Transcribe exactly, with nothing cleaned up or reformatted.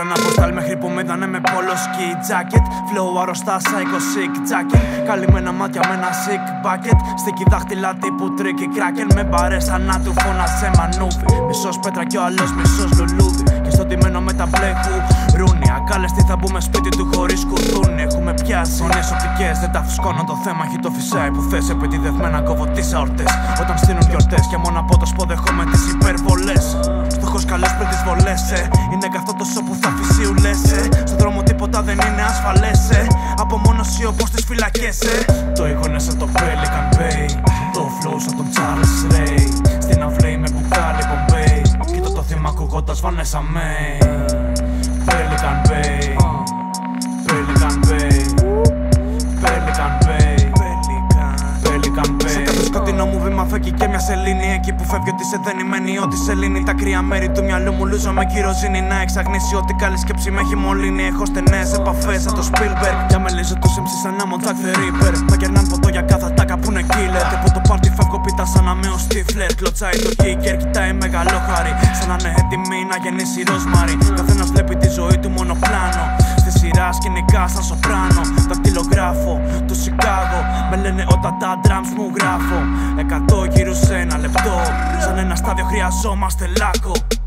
ένα ποστάλ μέχρι που με είδανε με πόλο ski jacket. Flow αρρωστά, psycho sick jacket. Καλυμμένα μάτια με ένα sick bucket. Στική δάχτυλα τύπου τρίκι κράκεν. Με παρέσα να του φώνασε μανούφι. Μισός πέτρα κι ο άλλος μισός λουλούδι. Και στο τιμένο με τα μπλε κουρούνι. Ακάλεστη θα μπούμε σπίτι του χωρίς κουδούνι. Έχουμε πιάσει φωνές οπτικές, δεν τα φουσκώνω το θέμα. Έχει το φυσάει που θες επιτιδευμένα κόβω τις αορτές. Όταν στείνουν γιορτές και μόνο από το σπο δεχόμαι τις υπερβολές. Στόχος καλός πριν τις βολές, ε. Είναι καθό τόσο που θα φυσιουλές, ε. Στον δρόμο τίποτα δεν είναι ασφαλές, ε. Απομόνωση όπως τις φυλακές, ε. Το ήχο είναι σαν το Pelican Bay. Το flow σαν τον Charles Ray. Στην αυλή με μπουκάλι Bombay. Κοίτα το θύμα ακούγοντας Vanessa May. Pelican Bay. Pelican Bay. Pelican Bay. Pelican Bay. Σε κάθε σκοτεινό μου βήμα φεύγει και μια σελήνη. Εκεί που φεύγει ότι σε δένει μένει ό,τι σε λύνει. Τα κρύα μέρη του μυαλού μου λούζω με κυροζίνη. Να εξαγνήσει ότι καλή σκέψη με έχει μολύνει. Έχω στενές επαφές σαν το Spielberg. Για με λύζω τους εμ σι σαν να Jack the Ripper. Μα κερνάν ποτό για κάθε τάκα που είναι killer. Και από το πάρτι φεύγω πίτα σαν να με ο Stifler. Κλωτσάει το kicker, κοιτάει μεγάλο χάρι. Σαν να είναι έτοιμη να γεννήσει Ροσμάρι. Καθένας βλέπει τη ζωή του μόνο πλάνο. Στη σειρά σκηνικά σαν σοπράνο. Δακτυλογράφο του Σικάγο. Με λένε όταν τα drums μου γράφω. Εκατό γύρους σε ένα λεπτό. Σαν ένα στάδιο χρειαζόμαστε λάκκο.